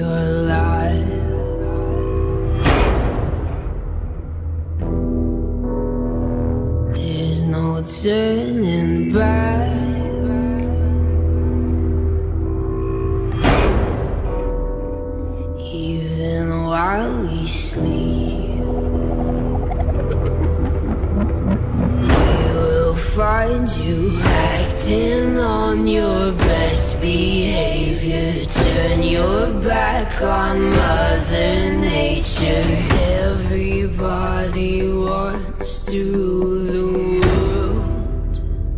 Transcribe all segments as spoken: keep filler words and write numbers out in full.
your life. There's no turning back. Even while we sleep, we will find you acting on your best behavior. Turn your back on Mother Nature. Everybody wants to rule the world.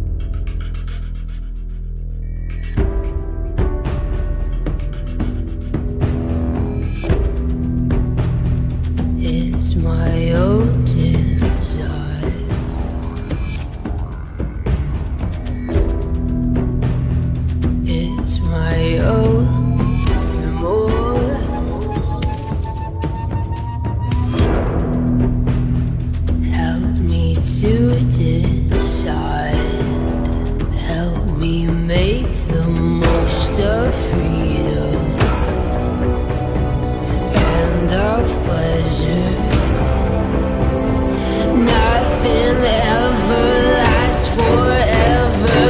It's my own desire. It's my own remorse. Help me to decide. Help me make the most of freedom and of pleasure. Nothing ever lasts forever.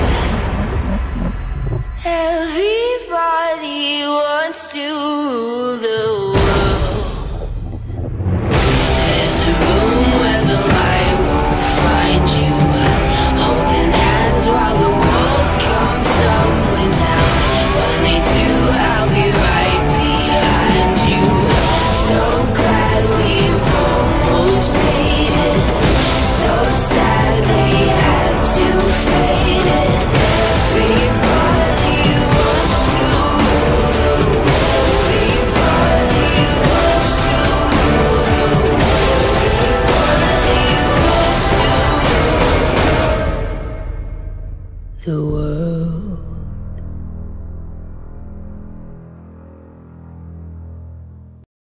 Everybody wants to rule the world. There's a room where the light won't find you, holding hands while the walls come tumbling down. When they do, I'll be right behind you. So glad we've almost made it. So sad we had to fade it. Everybody wants to rule the world. Everybody wants to rule the world. Everybody wants to rule the world.